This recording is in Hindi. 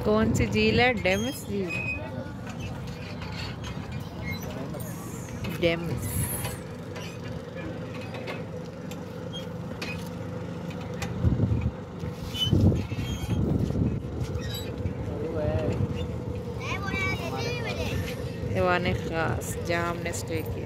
कौन सी झील है? डेमस झील। डेमस। हैवान खास जहाँ हमने स्टे किया।